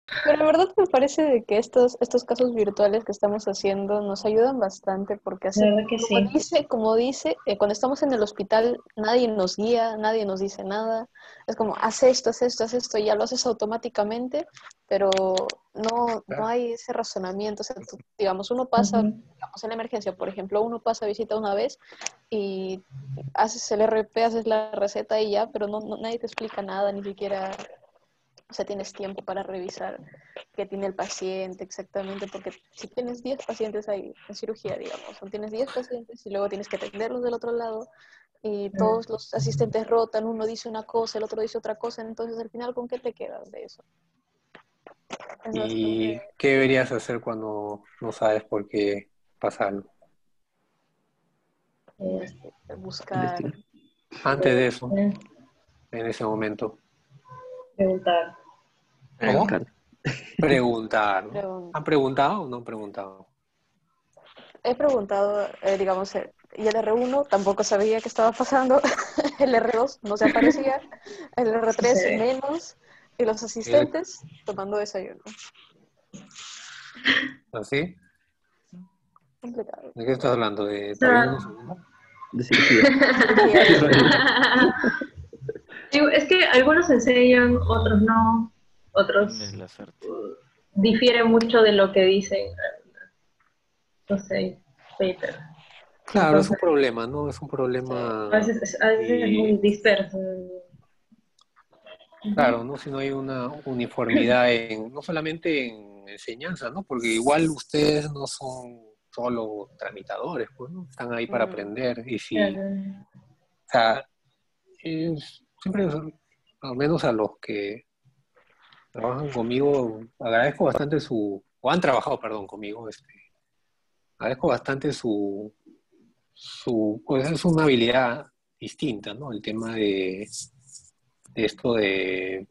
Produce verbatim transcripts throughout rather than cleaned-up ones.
Pero la verdad me parece de que estos, estos casos virtuales que estamos haciendo nos ayudan bastante porque La hace, verdad que como sí. dice, como dice, eh, cuando estamos en el hospital nadie nos guía, nadie nos dice nada. Es como, haz esto, haz esto, haz esto, y ya lo haces automáticamente, pero no, no Claro. hay ese razonamiento. O sea, tú- digamos, uno pasa, Ujú. digamos, en la emergencia, por ejemplo, uno pasa visita una vez y haces el R P, haces la receta y ya, pero no, no- nadie te explica nada, ni siquiera, o sea, tienes tiempo para revisar qué tiene el paciente exactamente, porque si tienes diez pacientes ahí en cirugía, digamos, o tienes diez pacientes y luego tienes que atenderlos del otro lado y todos Mm. los asistentes rotan, uno dice una cosa, el otro dice otra cosa, entonces al final, ¿con qué te quedas de eso? Es bastante ¿Y qué deberías hacer cuando no sabes por qué pasa algo? Eh, este, buscar, Investigar. Antes de eso, eh, en ese momento. Preguntar. ¿Cómo? Preguntar. Preguntar, ¿no? pregun- ¿Han preguntado o no han preguntado? he preguntado, eh, digamos, eh, y el R uno tampoco sabía qué estaba pasando, el R dos no se aparecía, el R tres Sucede. menos, y los ¿El- asistentes tomando desayuno. ¿Así? Complicado. ¿De qué estás hablando? O ¿De pabellón sea, uno segundo? De cirugía. Cirugía, Qué cirugía. raro. digo, es que algunos enseñan, otros no, Es otros la suerte. uh, difieren mucho de lo que dicen, no sé, paper. Claro, es un Entonces, problema, ¿no? Es un Sí. a problema veces, es- a veces es muy y, disperso. Ujú. claro, ¿no? Si no hay una uniformidad en, no solamente en enseñanza, ¿no? Porque igual ustedes no son solo tramitadores, pues, ¿no? Están ahí para Mm. aprender y si, Claro. o sea, es- siempre, al menos a los que trabajan conmigo, agradezco bastante su, o han trabajado, perdón, conmigo, este, agradezco bastante su, su, pues es una habilidad distinta, ¿no? El tema de, de esto de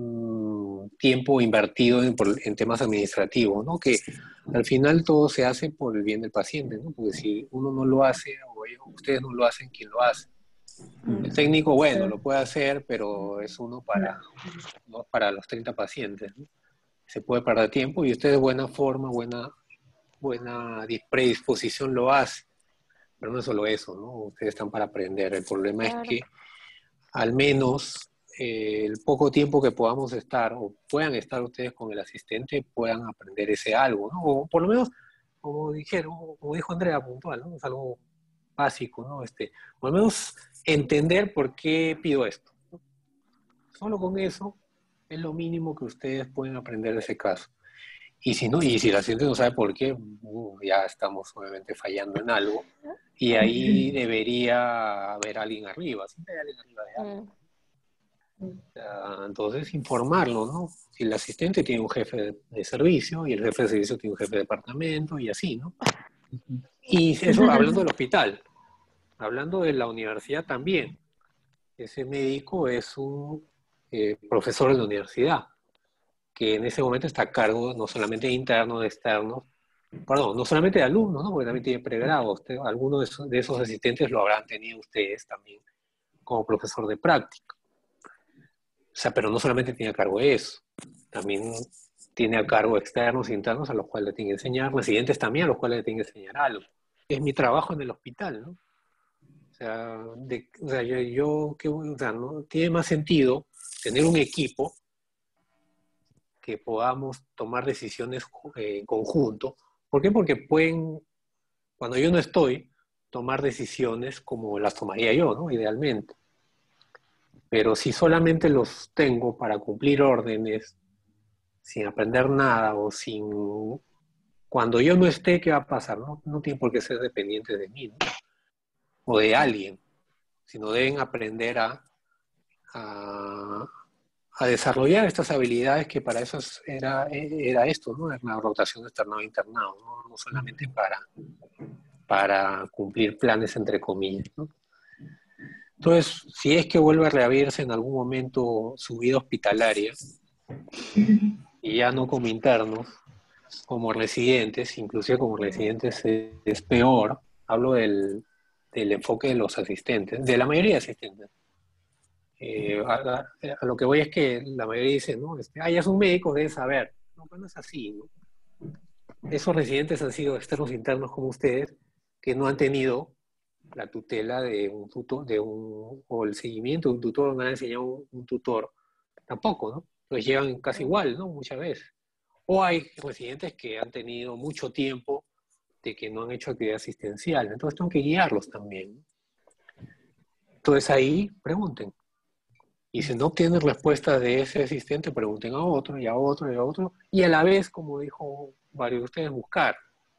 mm, tiempo invertido en, por- en temas administrativos, ¿no? Que al final todo se hace por el bien del paciente, ¿no? Porque si uno no lo hace, o ellos- ustedes no lo hacen, ¿quién lo hace? El Mm. técnico, bueno, Eh, lo puede hacer, pero es uno para, no. ¿no? Para los treinta pacientes, ¿no? Se puede perder tiempo y ustedes de buena forma, buena, buena dis- predisposición lo hacen. Pero no es solo eso, ¿no? Ustedes están para aprender. El problema es Claro. que al menos eh, el poco tiempo que podamos estar o puedan estar ustedes con el asistente puedan aprender ese algo, ¿no? O por lo menos, como dijeron, como dijo Andrea, puntual, ¿no? Es algo básico, ¿no? Este, por lo menos entender por qué pido esto. ¿No? Solo con eso es lo mínimo que ustedes pueden aprender de ese caso. Y si no, y si la gente no sabe por qué, uh, ya estamos obviamente fallando en algo. Y ahí debería haber alguien arriba, siempre hay alguien arriba de algo. Mm. O sea, entonces informarlo, ¿no? Si el asistente tiene un jefe de, de servicio y el jefe de servicio tiene un jefe de departamento y así, ¿no? Y eso hablando del hospital, hablando de la universidad también. Ese médico es un eh, profesor de la universidad, que en ese momento está a cargo no solamente de internos, de externos, perdón, no solamente de alumnos, ¿no? Porque también tiene pregrado. Usted, algunos de esos, de esos asistentes lo habrán tenido ustedes también como profesor de práctica. O sea, pero no solamente tiene a cargo eso, también tiene a cargo externos e internos a los cuales le tiene que enseñar, residentes también a los cuales le tiene que enseñar algo. Es mi trabajo en el hospital, ¿no? O sea, de, o sea yo, yo ¿qué voy? O sea, ¿no? Tiene más sentido tener un equipo que podamos tomar decisiones eh, en conjunto. ¿Por qué? Porque pueden, cuando yo no estoy, tomar decisiones como las tomaría yo, ¿no? Idealmente. Pero si solamente los tengo para cumplir órdenes, sin aprender nada o sin... Cuando yo no esté, ¿qué va a pasar? No, no tiene por qué ser dependiente de mí, ¿no? O de alguien, sino deben aprender a, a, a desarrollar estas habilidades que para eso era, era esto, ¿no? Era una rotación externado-internado, ¿no? No solamente para, para cumplir planes entre comillas, ¿no? Entonces, si es que vuelve a reabrirse en algún momento su vida hospitalaria, y ya no como internos, como residentes, inclusive como residentes es, es peor, hablo del, del enfoque de los asistentes, de la mayoría de asistentes. Eh, a, a- a lo que voy es que la mayoría dice, ¿no? Este, ah, ya es un médico, debe saber. no es así, ¿no? Esos residentes han sido externos internos como ustedes, que no han tenido la tutela de un tutor, de un, o el seguimiento de un tutor, no han enseñado un, un tutor, tampoco, ¿no? Pues llevan casi igual, ¿no? Muchas veces. O hay residentes que han tenido mucho tiempo de que no han hecho actividad asistencial, entonces tengo que guiarlos también, ¿no? Entonces ahí pregunten. Y si no obtienen respuesta de ese asistente, pregunten a otro, y a otro, y a otro, y a la vez, como dijo varios de ustedes, buscar.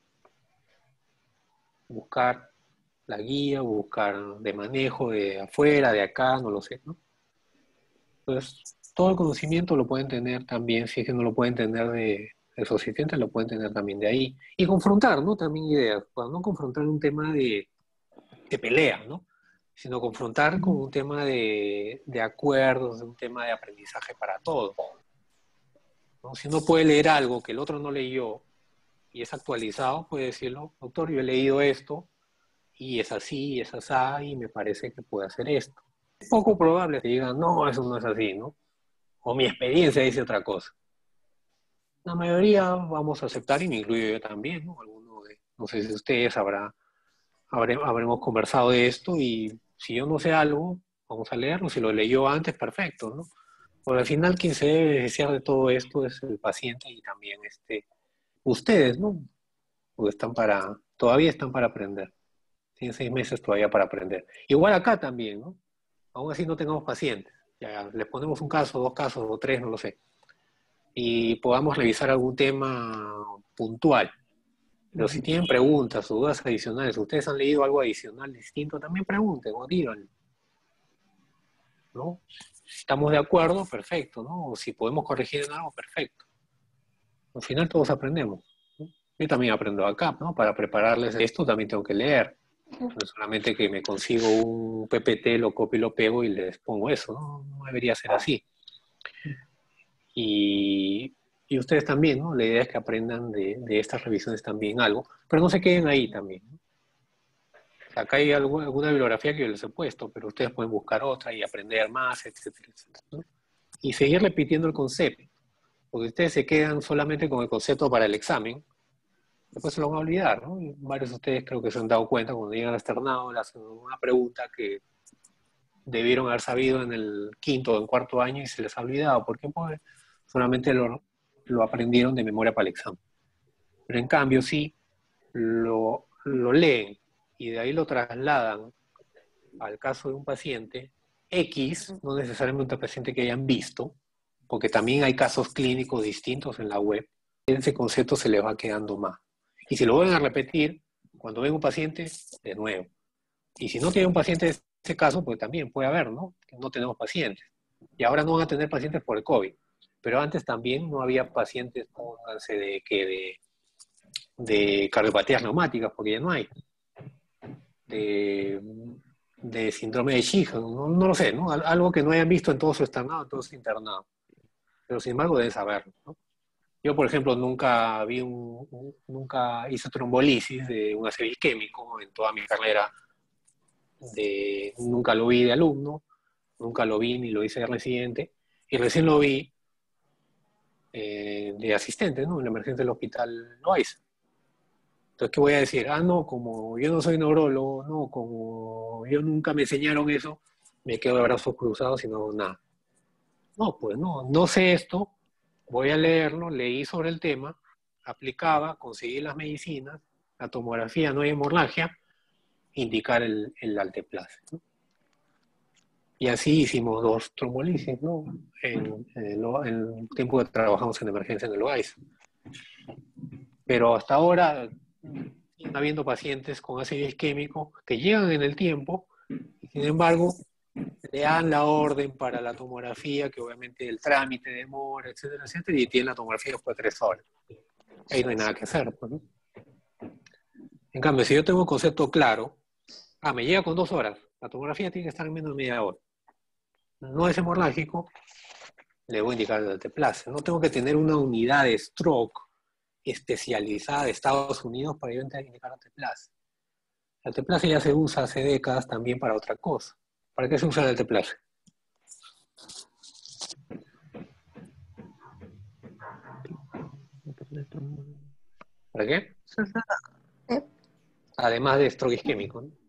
Buscar la guía, buscar de manejo de afuera, de acá, no lo sé, ¿no? Entonces, todo el conocimiento lo pueden tener también, si es que no lo pueden tener de, de su asistente, lo pueden tener también de ahí. Y confrontar, ¿no? También ideas, para no confrontar un tema de, de pelea, ¿no? Sino confrontar con un tema de, de acuerdos, un tema de aprendizaje para todos, ¿no? Si uno puede leer algo que el otro no leyó y es actualizado, puede decirlo, doctor, yo he leído esto y es así, y es así, y me parece que puede hacer esto. Es poco probable que digan, no, eso no es así, ¿no? O mi experiencia dice otra cosa. La mayoría vamos a aceptar, y me incluyo yo también, ¿no? Alguno de, no sé si ustedes habrá, habré, habremos conversado de esto, y si yo no sé algo, vamos a leerlo. Si lo leyó antes, perfecto, ¿no? Porque al final quien se debe beneficiar de todo esto es el paciente y también este, ustedes, ¿no? Porque están para, todavía están para aprender. Tienen seis meses todavía para aprender. Igual acá también, ¿no? Aún así no tengamos pacientes. Ya les ponemos un caso, dos casos o tres, no lo sé. Y podamos revisar algún tema puntual. Pero si tienen preguntas o dudas adicionales, ustedes han leído algo adicional distinto, también pregunten o digan, ¿no? Si estamos de acuerdo, perfecto, ¿no? O si podemos corregir en algo, perfecto. Al final todos aprendemos, ¿no? Yo también aprendo acá, ¿no? Para prepararles esto también tengo que leer. No es solamente que me consigo un P P T, lo copio y lo pego y les pongo eso, ¿no? No debería ser así. Y, y ustedes también, ¿no? La idea es que aprendan de, de estas revisiones también algo, pero no se queden ahí también, ¿no? Acá hay algo, alguna bibliografía que yo les he puesto, pero ustedes pueden buscar otra y aprender más, etcétera, etcétera, ¿no? Y seguir repitiendo el concepto, porque ustedes se quedan solamente con el concepto para el examen, después se lo van a olvidar, ¿no? Y varios de ustedes creo que se han dado cuenta cuando llegan al externado, le hacen una pregunta que debieron haber sabido en el quinto o en cuarto año y se les ha olvidado. ¿Por qué? Pues solamente lo, lo aprendieron de memoria para el examen. Pero en cambio, sí, lo, lo leen y de ahí lo trasladan al caso de un paciente X, no necesariamente un paciente que hayan visto, porque también hay casos clínicos distintos en la web, ese concepto se les va quedando más. Y si lo vuelven a repetir, cuando ven un paciente, de nuevo. Y si no tiene un paciente de este caso, pues también puede haber, ¿no? Que no tenemos pacientes. Y ahora no van a tener pacientes por el COVID. Pero antes también no había pacientes, pónganse, de, que de, de cardiopatías neumáticas, porque ya no hay. De, de síndrome de Sjögren, no, no lo sé, ¿no? Algo que no hayan visto en todo su externado, en todo su internado. Pero sin embargo deben saberlo, ¿no? Yo, por ejemplo, nunca vi un, un, nunca hice trombolisis de un ácido isquémico en toda mi carrera. De, nunca lo vi de alumno, nunca lo vi ni lo hice de residente, y recién lo vi eh, de asistente, ¿no? En la emergencia del hospital Loaiza. Entonces, ¿qué voy a decir? Ah, no, como yo no soy neurólogo, no, como yo nunca me enseñaron eso, me quedo de brazos cruzados y no, nada. No, pues no, no sé esto, voy a leerlo, leí sobre el tema, aplicaba, conseguí las medicinas, la tomografía, no hay hemorragia, indicar el, el alteplase, ¿no? Y así hicimos dos trombolisis, ¿no? En, en, el, en el tiempo que trabajamos en emergencia en el Loaiza. Pero hasta ahora siguen habiendo pacientes con ácido isquémico que llegan en el tiempo y sin embargo le dan la orden para la tomografía, que obviamente el trámite demora, etcétera, etcétera, y tienen la tomografía después de tres horas. Ahí no hay nada que hacer, pues, ¿no? En cambio, si yo tengo un concepto claro, ah, me llega con dos horas, la tomografía tiene que estar en menos de media hora. No es hemorrágico, le voy a indicar el alteplase. No tengo que tener una unidad de stroke especializada de Estados Unidos para yo indicar alteplase. El alteplase ya se usa hace décadas también para otra cosa. ¿Para qué se usa el alteplase? ¿Para qué? Eso es nada. Además de estrés isquémico, ¿no?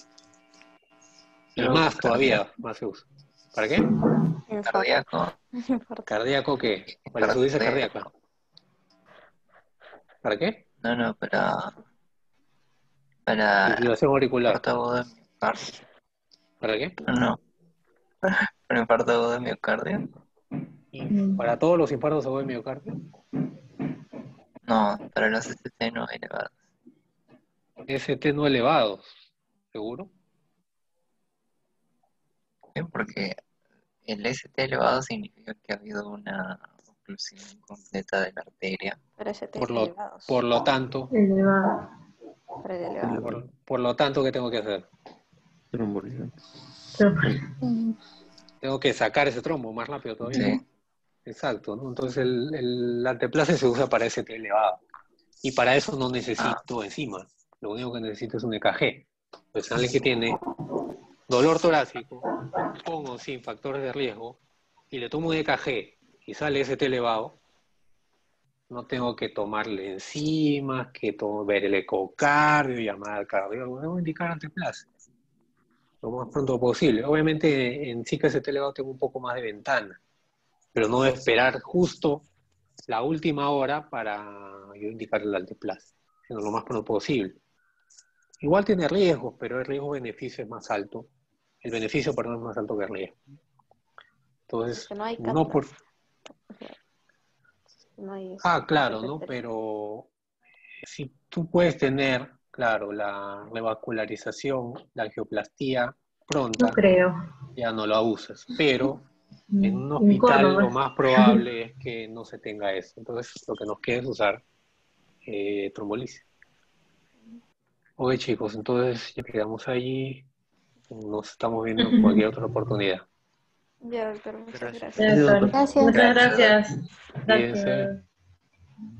Y Pero más todavía, cardíaco. más se usa. ¿Para qué? Infarto. Cardíaco. Infarto. ¿Cardíaco qué? Para insuficiencia Cardíaco. cardíaca. ¿Para qué? No, no, para... Para Fibrilación auricular. infarto agudo de miocardio. ¿Para qué? No, no. Para infarto agudo de miocardio. Y para todos los infartos agudos de miocardio. No, para los S T no elevados. S T no elevados, ¿seguro? ¿Sí? Porque el S T elevado significa que ha habido una oclusión completa de la arteria. Pero ese te Por lo, elevados. por lo tanto, Elevado. Pero de elevado. por, por lo tanto, ¿qué tengo que hacer? Trombolizante. Tengo que sacar ese trombo más rápido todavía. Sí. Exacto, ¿no? Entonces el, el anteplace se usa para S T elevado. Y para eso no necesito enzimas. Lo único que necesito es un E K G. Pues alguien que tiene dolor torácico, con o sin factores de riesgo, y le tomo un E K G y sale S T elevado, no tengo que tomarle enzimas, que to- ver el ecocardio, llamar al cardiólogo, debo indicar anteplace lo más pronto posible. Obviamente en sí que S T elevado tengo un poco más de ventana, pero no de esperar justo la última hora para yo indicarle el anteplace, sino lo más pronto posible. Igual tiene riesgos, pero el riesgo-beneficio es más alto. El beneficio, perdón, es más alto que el riesgo. Entonces, Que no hay no por... No hay Ah, claro, ese ¿no? te- Pero si tú puedes tener, claro, la revascularización, la angioplastía No pronta, creo. ya no la usas. Pero en un En hospital Córdoba. lo más probable es que no se tenga eso. Entonces, lo que nos queda es usar eh, trombolisis. Oye, chicos, entonces ya quedamos allí. Nos estamos viendo en cualquier otra oportunidad. Ya, doctor, muchas Gracias. gracias. Ya, doctor. Gracias. Muchas gracias. Cuídense. Gracias.